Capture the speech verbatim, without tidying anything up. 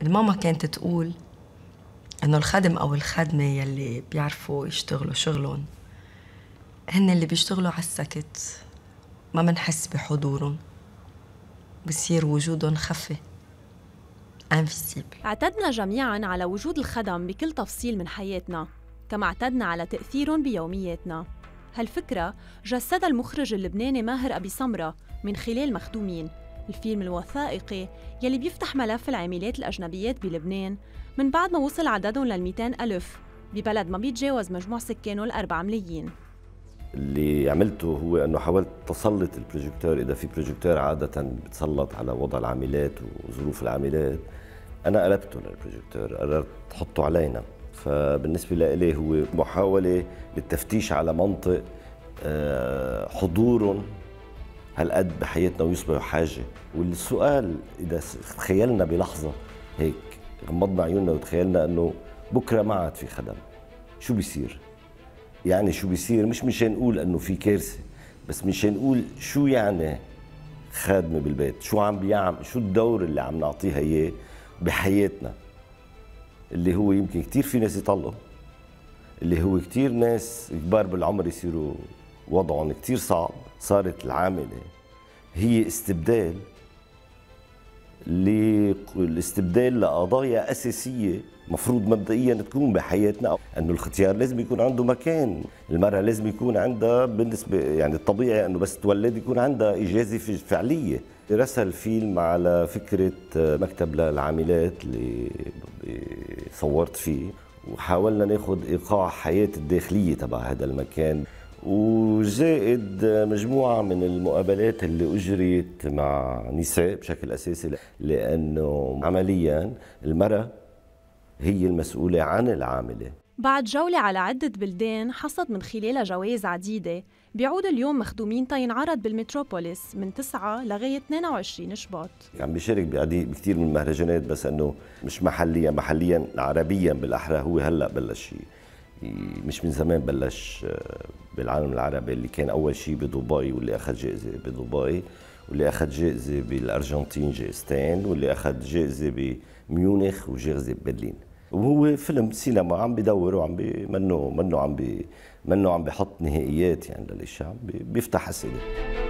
الماما كانت تقول إنه الخدم أو الخدمة يلي بيعرفوا يشتغلوا شغلهم هن اللي بيشتغلوا على السكت، ما منحس بحضورهم، بصير وجودهم خفي invisible. اعتدنا جميعاً على وجود الخدم بكل تفصيل من حياتنا، كما اعتدنا على تأثيرهم بيومياتنا. هالفكرة جسدها المخرج اللبناني ماهر أبي سمرة من خلال مخدومين، الفيلم الوثائقي يلي بيفتح ملف العاملات الأجنبيات بلبنان من بعد ما وصل عددهم للمئتين ألف ببلد ما بيتجاوز مجموع سكانه الأربعة ملايين. اللي عملته هو أنه حاولت تسلط البروجيكتور، إذا في بروجيكتور عادة بتسلط على وضع العاملات وظروف العاملات، أنا قلبته للبروجيكتور، قررت أحطه علينا. فبالنسبة لي هو محاولة للتفتيش على منطق حضورهم هالقد بحياتنا ويصبحوا حاجة. والسؤال إذا تخيلنا بلحظة هيك غمضنا عيوننا وتخيلنا أنه بكرة ما عاد في خدم، شو بيصير؟ يعني شو بيصير؟ مش مشان نقول أنه في كارثة، بس مشان نقول شو يعني خادمة بالبيت، شو عم بيعمل، شو الدور اللي عم نعطيها إياه بحياتنا، اللي هو يمكن كتير في ناس يطلقوا، اللي هو كتير ناس كبار بالعمر يصيروا وضعهم كتير صعب. صارت العاملة هي استبدال الاستبدال لقضايا أساسية مفروض مبدئيا تكون بحياتنا. أنه الختيار لازم يكون عنده مكان، المرأة لازم يكون عندها بالنسبة يعني الطبيعي أنه بس تولد يكون عندها إجازة فعلية. رسل فيلم على فكرة مكتب للعاملات اللي صورت فيه، وحاولنا ناخد إيقاع حياة الداخلية تبع هذا المكان، وزائد مجموعة من المقابلات اللي أجريت مع نساء بشكل أساسي، لأنه عملياً المرأة هي المسؤولة عن العاملة. بعد جولة على عدة بلدان حصد من خلالها جوائز عديدة، بيعود اليوم مخدومين تينعرض بالمتروبوليس من تسعة لغاية اثنين وعشرين شباط. عم بيشارك بعديد بكثير من المهرجانات، بس انه مش محليا، محليا عربيا بالاحرى. هو هلا بلش، مش من زمان بلش بالعالم العربي، اللي كان اول شيء بدبي واللي اخذ جائزة بدبي، واللي اخذ جائزة بالارجنتين جائزتين، واللي اخذ جائزة بميونخ وجائزة ببرلين. وهو فيلم سينما عم بدور وعم بي منه منه عم بي منه عم بيحط نهائيات يعني للشعب، بيفتح اسئله.